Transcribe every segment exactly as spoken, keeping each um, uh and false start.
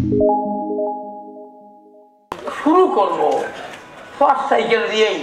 শুরু করব first cycle দিয়েই।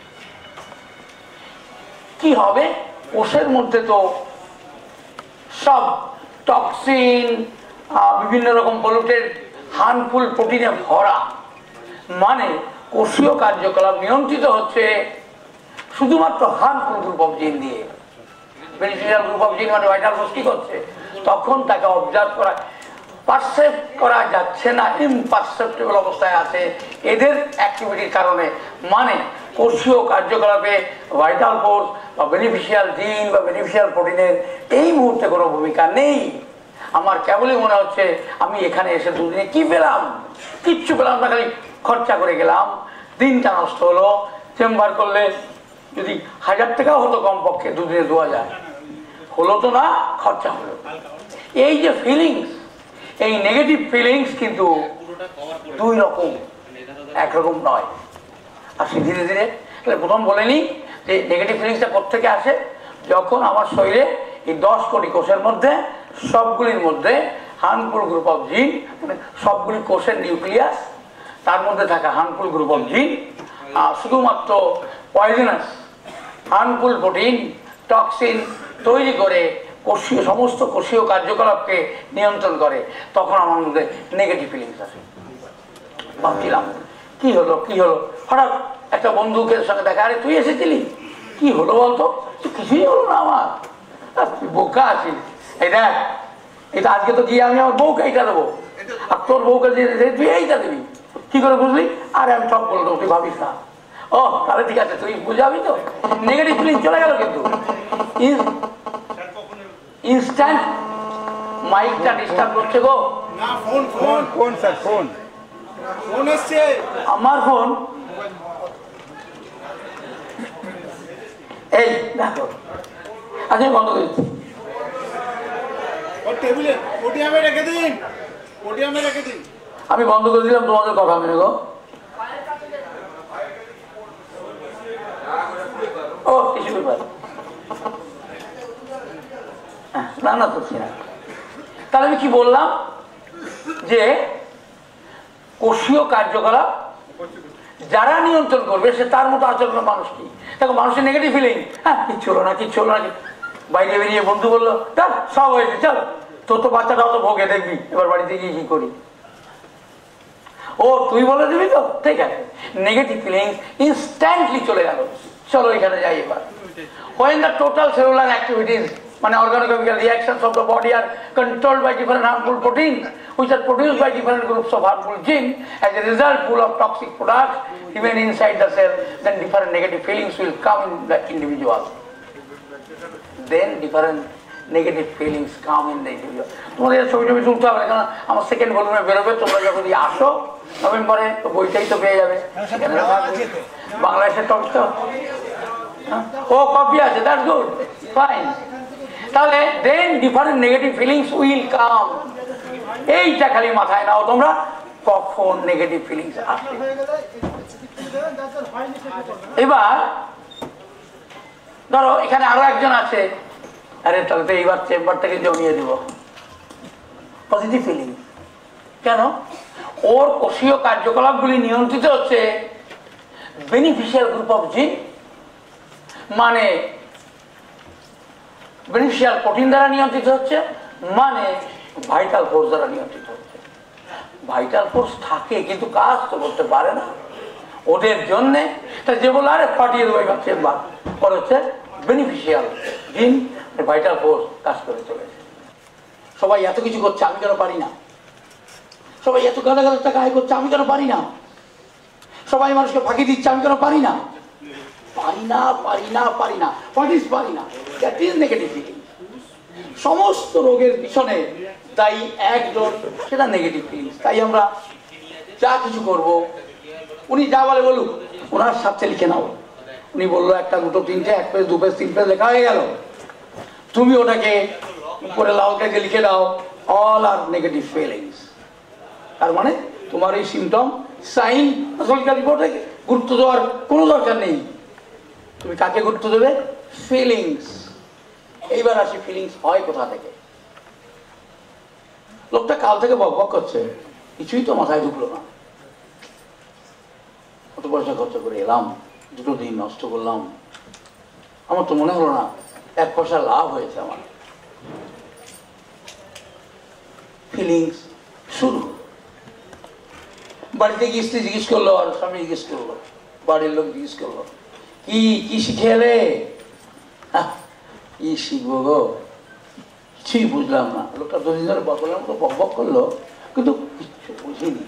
কি হবে? কোষের মধ্যে তো সব টক্সিন, বিভিন্ন রকম পলিউটেড হার্মফুল প্রোটিনে ভরা, মানে কোষীয় কার্যকলাপ নিয়ন্ত্রিত হচ্ছে শুধুমাত্র হার্মফুল গ্রুপ অফ জিন দিয়ে। বেনিফিশিয়াল গ্রুপ অফ জিন মানে ভাইটাল ফোর্স কি করছে? তখন তাকে অবজার্ভ করা, পারসেপ্ট করা যাচ্ছে না, ইমপারসেপ্টেবল অবস্থায় আছে এদের অ্যাক্টিভিটির কারণে। মানে কোষীয় কার্যকলাপে ভাইটাল ফোর্স বা বেনিফিশিয়াল জিন বা বেনিফিশিয়াল প্রোটিনের এই মুহূর্তে কোনো ভূমিকা নেই। আমার কেবলই মনে হচ্ছে আমি এখানে এসে দুদিনে কি পেলাম? কিচ্ছু পেলাম না, খালি খরচা করে গেলাম, দিনটা নষ্ট হলো। চেম্বার করলে যদি হাজার টাকাও হতো কমপক্ষে, দুদিনে দু হাজার হলো তো না, খরচা হলো। এই যে ফিলিংস, এই নেগেটিভ ফিলিংস কিন্তু দুই রকম, একরকম নয়। আসি ধীরে ধীরে। তাহলে প্রথম বলে নিই যে নেগেটিভ ফিলিংসটা কোত্থেকে আসে? যখন আমার শরীরে এই দশ কোটি কোষের মধ্যে সবগুলির মধ্যে হার্মফুল গ্রুপ অফ জিন, মানে সবগুলি কোষের নিউক্লিয়াস, তার মধ্যে থাকা হার্মফুল গ্রুপ অফ জিন শুধুমাত্র পয়জনাস হার্মফুল প্রোটিন টক্সিন তৈরি করে কোষীয় সমস্ত কোষীয় কার্যকলাপকে নিয়ন্ত্রণ করে, তখন আমার মধ্যে নেগেটিভ ফিলিংস আসে। ভাবছিলাম কি হলো কি হলো, হঠাৎ একটা বন্ধুকের সঙ্গে দেখা, আরে তুই এসেছিলি, কি হলো বলতো? কিছুই হলো না আমার, বোকা আছিস। এই দেখ, এটা আজকে তো গিয়ে আমি আমার বউকে এইটা দেবো, আর তোর বউকে তুই এইটা দিবি, কি করে বুঝলি? আরে আমি সব বলে দেবো, তুই ভাবিস না। ও তাহলে ঠিক আছে, তুই বুঝাবি তো। নেগেটিভ ফিলিং চলে গেল। কিন্তু ইনস্ট্যান্ট মাইকটা ডিস্টার্ব করছে গো। না, phone phone phone sir, phone phone এসছে আমার ফোন। এই দেখো, আচ্ছা বন্ধ করে দিচ্ছি। ও টেবিলে পোডিয়ামে রেখে দিন, পোডিয়ামে রেখে দিন। আমি বন্ধ করে দিলাম, তোমাদের কথা মেনে গো। ও কিছু ব্যাপার না, না করছি না। তাহলে আমি কি বললাম? যে কোষীয় কার্যকলাপ যারা নিয়ন্ত্রণ করবে সে তার মতো আচরণ মানুষ কি। দেখো মানুষের নেগেটিভ ফিলিং, হ্যাঁ কিচ্ছু হলো না কিচ্ছু হলো না, বাইরে বেরিয়ে বন্ধু বললো চল সব হয়েছে, চল তোর তো বাচ্চাটাও তো ভোগে, দেখবি এবার বাড়িতে গিয়ে কি করি। ও তুই বলে দিবি তো, ঠিক আছে। নেগেটিভ ফিলিং ইনস্ট্যান্টলি চলে গেল, চলো এখানে যাই এবার। when the total cellular activities, মানে organochemical reactions of the body are controlled by different harmful proteins which are produced by different groups of harmful genes, as a result full of toxic products even inside the cell, then different negative feelings will come in the individual. Then different negative feelings come in the individual. তোমাদের ছবি ছবি তুলতে হবে, কারণ আমার second ভলিউমে বেরোবে, তোমরা যখন আসো নভেম্বরে তো বইটাই তো পেয়ে যাবে। বাংলাদেশের টকটা ও কপি আছে, দ্যাটস গুড, ফাইন। তাহলে then different negative feelings will come. এইটা খালি মাথায় নাও তোমরা, কখন নেগেটিভ ফিলিংস আসে। এবার ধরো এখানে আরো একজন আছে, আরে তাহলে তো এইবার চেম্বার থেকে জমিয়ে দিব পজিটিভ ফিলিং। কেন? ওর কোষীয় কার্যকলাপগুলি নিয়ন্ত্রিত হচ্ছে বেনিফিশিয়াল গ্রুপ অফ জিন, মানে বেনিফিশিয়াল প্রোটিন দ্বারা নিয়ন্ত্রিত হচ্ছে, মানে ভাইটাল ফোর্স দ্বারা নিয়ন্ত্রিত হচ্ছে। ভাইটাল ফোর্স থাকে কিন্তু কাজ তো করতে পারে না ওদের জন্যে। তা যে বলে আরে পাঠিয়ে দেবো এবার চেম্বার, পরে হচ্ছে বেনিফিশিয়াল জিন, ভাইটাল ফোর্স কাজ করে চলেছে। সবাই এত কিছু করছে, আমি কেন পারি না? সবাই এত গাদা গাদা টাকা আয় করছে, আমি কেন পারি না? সবাই মানুষকে ফাঁকি দিচ্ছে, আমি কেন পারি না? পারি না পারি না পারি না হোয়াট ইজ পারি না? That is negative feeling. সমস্ত রোগের পিছনে তাই একজন, সেটা নেগেটিভ ফিলিংস। তাই আমরা যা কিছু করব, উনি যা বলে বলুক, ওনার সাথে লিখে নাও। উনি বললো একটা দুটো তিনটে, এক পেজ দু পেজ তিন পেজ লেখা হয়ে গেল, তুমি ওটাকে উপরে লাল কাজে লিখে দাও, অল আর নেগেটিভ ফিলিংস। তার মানে তোমার এই সিমটম সাইন আসলকার রিপোর্টে গুরুত্ব দেওয়ার কোনো দরকার নেই। তুমি কাকে গুরুত্ব দেবে? ফিলিংস। এইবার আসি ফিলিংস হয় কোথা থেকে। লোকটা কাল থেকে বক বক করছে, কিছুই তো মাথায় ঢুকলো না। কত পয়সা খরচ করে এলাম, দুটো দিন নষ্ট করলাম, আমার তো মনে হলো না এক পয়সা লাভ হয়েছে। আমার ফিলিংস শুরু। বাড়িতে গিয়ে স্ত্রী জিজ্ঞেস করলো, আর স্বামী জিজ্ঞেস করলো, বাড়ির লোক জিজ্ঞেস করলো, কি কি শিখে এলে? কি শিখবো গো, কিছুই বুঝলাম না। লোকটা দুদিন ধরে বকলাম তো বক বক করলো, কিন্তু কিছু বুঝিনি।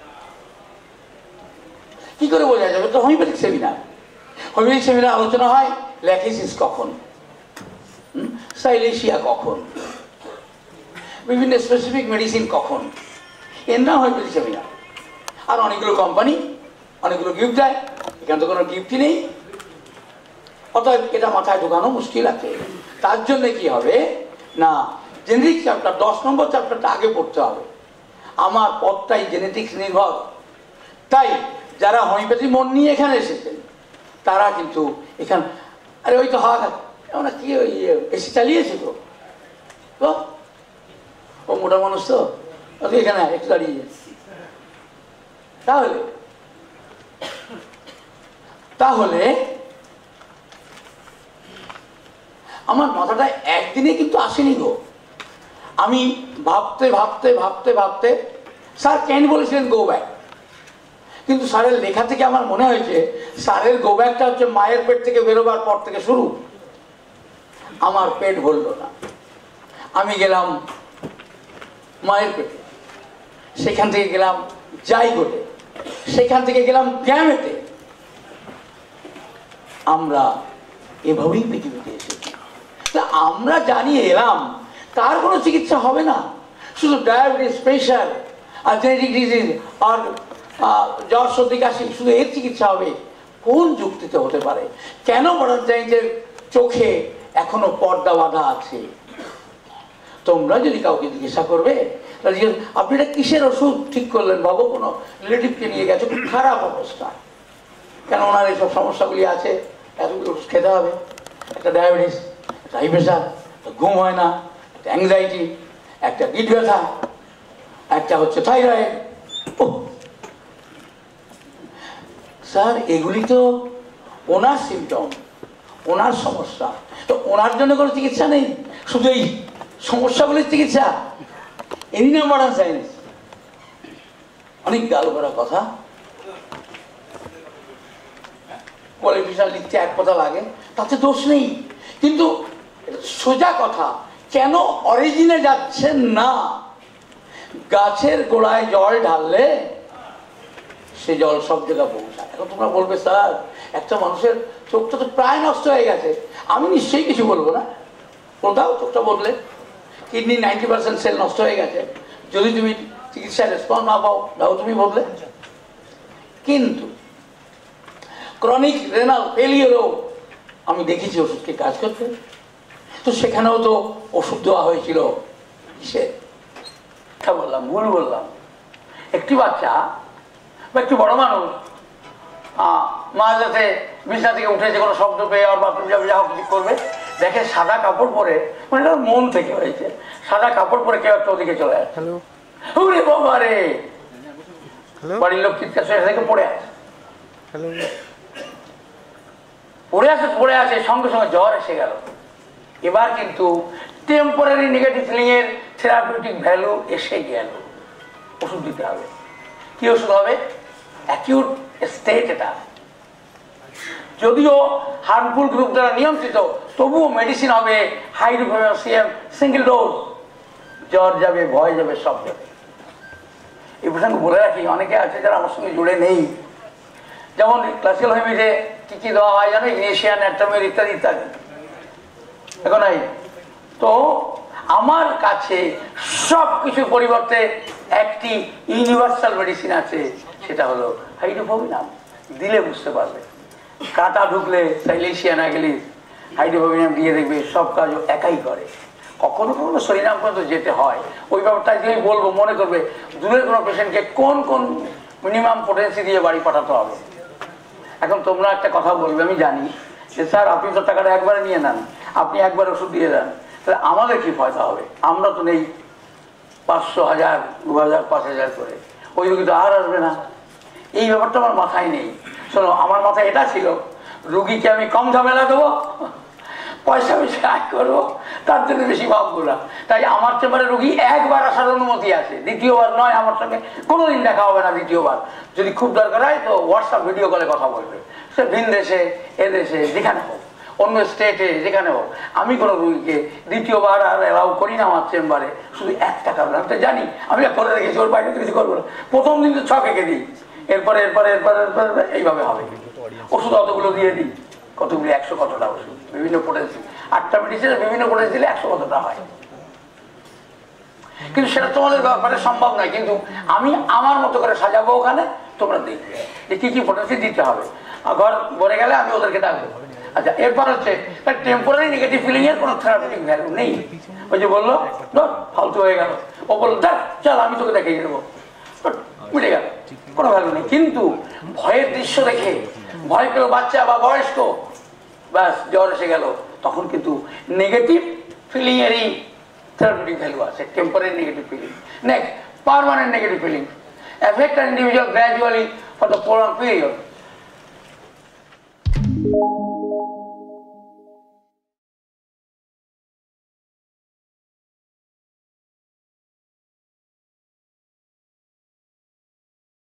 কি করে বোঝা যাবে? তো হোমিওপ্যাথিক সেমিনার, হোমিওপ্যাথিক সেমিনার আলোচনা হয় ল্যাকিসিস কখন, সাইলেশিয়া কখন, বিভিন্ন স্পেসিফিক মেডিসিন কখন, এর নাম হোমিওপ্যাথিক সেমিনার। আর অনেকগুলো কোম্পানি অনেকগুলো গিফট দেয়, এখানে তো কোনো গিফটই নেই। অতএব এটা মাথায় ঢোকানো মুশকিল আছে। তার জন্য কি হবে না, জেনেটিক চ্যাপ্টার দশ নম্বর চ্যাপ্টারটা আগে পড়তে হবে। আমার পথটাই জেনেটিক্স নির্ভর। তাই যারা হোমিওপ্যাথি মন নিয়ে এখানে এসেছেন তারা কিন্তু এখানে, আরে ওই তো হাওয়া খাচ্ছে, এমন কি ওই এসি চালিয়েছে তো, তো ও মোটা মানুষ তো এখানে একটু দাঁড়িয়ে। তাহলে তাহলে আমার মাথাটা একদিনে কিন্তু আসেনি গো। আমি ভাবতে ভাবতে ভাবতে ভাবতে, স্যার কেন বলেছিলেন গো ব্যাক, কিন্তু স্যারের লেখা থেকে আমার মনে হয়েছে স্যারের গো ব্যাকটা হচ্ছে মায়ের পেট থেকে বেরোবার পর থেকে শুরু। আমার পেট ভরল না, আমি গেলাম মায়ের পেটে, সেখান থেকে গেলাম জাইগোটে, সেখান থেকে গেলাম গ্যামেটে। আমরা এভাবেই পৃথিবীতে এসেছি। আমরা জানিয়ে এলাম তার কোনো চিকিৎসা হবে না, শুধু ডায়াবেটিস, প্রেশার আর জেনেটিক ডিজিজ আর জ্বর সর্দি কাশি, শুধু এর চিকিৎসা হবে। কোন যুক্তিতে হতে পারে? কেন মডার্ন সায়েন্সের চোখে এখনো পর্দা বাঁধা আছে? তোমরা যদি কাউকে জিজ্ঞাসা করবে, তাহলে আপনি এটা কিসের ওষুধ ঠিক করলেন বাবু? কোনো রিলেটিভকে নিয়ে গেছে, খুব খারাপ অবস্থা, কেন ওনার এইসব সমস্যাগুলি আছে, এতগুলো ওষুধ খেতে হবে। একটা ডায়াবেটিস, একটা হাই প্রেশার, ঘুম হয় না, একটা অ্যাংজাইটি, একটা গিট ব্যথা, একটা হচ্ছে থাইরয়েড। ও স্যার, এগুলি তো ওনার সিমটম, ওনার সমস্যা, তো ওনার জন্য কোনো চিকিৎসা নেই, শুধু এই সমস্যাগুলির চিকিৎসা। এরই না মডার্ন সায়েন্স। অনেক গাল করা কথা, কোয়ালিফিকেশন লিখতে এক কথা লাগে, তাতে দোষ নেই, কিন্তু সোজা কথা, কেন অরিজিনে যাচ্ছেন না? গাছের গোড়ায় জল ঢাললে সে জল সব জায়গায় পৌঁছায়। এখন তোমরা বলবে স্যার একটা মানুষের চোখটা তো প্রায় নষ্ট হয়ে গেছে, আমি নিশ্চয়ই কিছু বলবো না। বলতাও চোখটা বদলে, কিডনি নাইনটি পার্সেন্ট সেল নষ্ট হয়ে গেছে, যদি তুমি চিকিৎসায় রেসপন্স না পাও, দাও তুমি বদলে। কিন্তু ক্রনিক রেনাল ফেলিওরও আমি দেখেছি ওষুধকে কাজ করতে। তো সেখানেও তো ওষুধ দেওয়া হয়েছিল কিসে, বললাম ভুল বললাম। একটি বাচ্চা বা একটি বড় মানুষ মাঝ রাতে বিছনা থেকে উঠেছে, কোনো শব্দ পেয়ে আর বাথরুম যাবে, যা হোক কিছু করবে, দেখে সাদা কাপড় পরে, মানে এটা মন থেকে হয়েছে, সাদা কাপড় পরে কেউ একটা ওদিকে চলে আসে। ওরে বাবা রে, বাড়ির লোক চিৎকার শুনে থেকে পড়ে আছে, পড়ে আছে পড়ে আছে সঙ্গে সঙ্গে জ্বর এসে গেল। এবার কিন্তু টেম্পোরারি নেগেটিভ ফিলিং এর থেরাপিউটিক ভ্যালু এসে গেল, ওষুধ দিতে হবে। কি ওষুধ হবে? Acute state. এটা যদিও হার্মফুল গ্রুপ দ্বারা নিয়ন্ত্রিত, তবুও মেডিসিন হবে হাইড্রোফেনোসিয়াম সিঙ্গেল ডোজ। জ্বর যাবে, ভয় যাবে, সব যাবে। এই প্রসঙ্গে বলে রাখি, অনেকে আছে যারা আমার সঙ্গে জুড়ে নেই, যেমন ক্লাসিক্যাল হোমিওপ্যাথিতে কি কি দেওয়া হয় জানো, ইনিশিয়ান, অ্যাটমিক ইত্যাদি ইত্যাদি। এখন এই তো আমার কাছে সব কিছুর পরিবর্তে একটি ইউনিভার্সাল মেডিসিন আছে, সেটা হলো হাইড্রোফোবিনাম। দিলে বুঝতে পারবে, কাঁটা ঢুকলে সাইলেশিয়া না গেলে হাইড্রোফোবিনাম দিয়ে দেখবে সব কাজ একাই করে। কখনো কখনো শরীরাম পর্যন্ত যেতে হয়, ওই ব্যাপারটা যদি বলবো মনে করবে দূরের কোনো পেশেন্টকে কোন কোন মিনিমাম পোটেন্সি দিয়ে বাড়ি পাঠাতে হবে। এখন তোমরা একটা কথা বলবে, আমি জানি যে স্যার আপনি তো টাকাটা একবারে নিয়ে নেন, আপনি একবার ওষুধ দিয়ে দেন, তাহলে আমাদের কি ফায়দা হবে? আমরা তো নেই পাঁচশো, হাজার, দু হাজার, পাঁচ হাজার করে। ওই রুগী তো আর আসবে না। এই ব্যাপারটা আমার মাথায় নেই। শোনো, আমার মাথায় এটা ছিল, রুগীকে আমি কম ঝামেলা দেবো, পয়সা বেশি আয় করবো, তার জন্য বেশি ভাববো না। তাই আমার চেম্বারে রুগী একবার আসার অনুমতি আছে, দ্বিতীয়বার নয়। আমার সঙ্গে কোনোদিন দেখা হবে না দ্বিতীয়বার। যদি খুব দরকার হয় তো হোয়াটসঅ্যাপ ভিডিও কলে কথা বলবে, সে ভিন দেশে, এ দেশে, যেখানে হোক, অন্য স্টেটে, যেখানে হোক। আমি কোনো রুগীকে দ্বিতীয়বার আর অ্যালাউ করি না আমার চেম্বারে, শুধু একটা কারণ আমি তো জানি আমি করে রেখেছি, ওর বাইরে কিছু করবো না। প্রথম দিন তো ছক এঁকে দিই, এরপরে এরপরে এরপরে এরপরে এইভাবে হবে। ওষুধ অতগুলো দিয়ে দিই, কতগুলি একশো কতটা ওষুধ, বিভিন্ন পোটেন্সি, আটটা মেডিসিনের বিভিন্ন পোটেন্সি দিলে একশো কতটা হয়। কিন্তু সেটা তোমাদের ব্যাপারে সম্ভব নয়। কিন্তু আমি আমার মতো করে সাজাবো, ওখানে তোমরা দেখবে যে কি কি পোটেন্সি দিতে হবে। ঘর ভরে গেলে আমি ওদেরকে ডাকবো। আচ্ছা, এরপর হচ্ছে টেম্পোরারি নেগেটিভ ফিলিং এর কোনো থেরাপিউটিক ভ্যালু নেই। ওই যে বললো ফালতু হয়ে গেল, ও বললো দেখ চল আমি তোকে দেখিয়ে দেবো, মিটে গেল, কোনো ভ্যালু নেই। কিন্তু ভয়ের দৃশ্য দেখে ভয় পেল বাচ্চা বা বয়স্ক, ব্যাস জ্বর এসে গেল, তখন কিন্তু নেগেটিভ ফিলিং এরই থেরাপিউটিক ভ্যালু আছে, temporary negative feeling. Next, permanent negative feeling affect an individual gradually for the prolonged period.